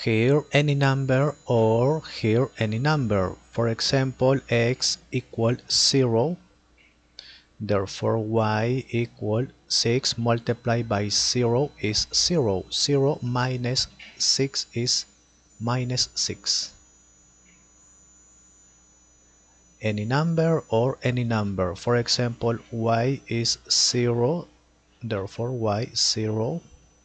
Here any number or here any number. For example, x equal 0, therefore y equal 6 multiplied by 0 is 0. 0 minus 6 is minus 6. Any number or any number. For example, y is 0, therefore y 0.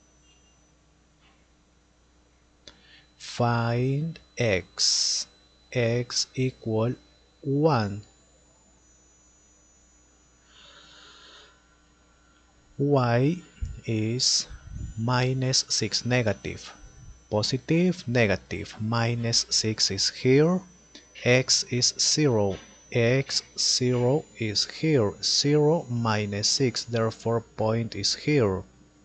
Find x. X equal 1. Y is minus 6 negative. Positive, negative. Minus 6 is here. X is 0. X 0 is here. 0 minus 6, therefore point is here.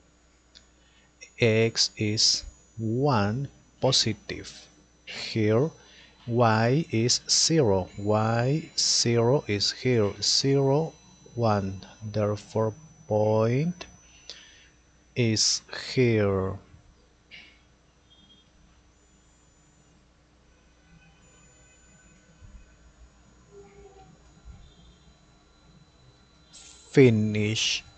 X is 1 positive. Here y is 0. Y 0 is here. 0 1, therefore point is here. Finish.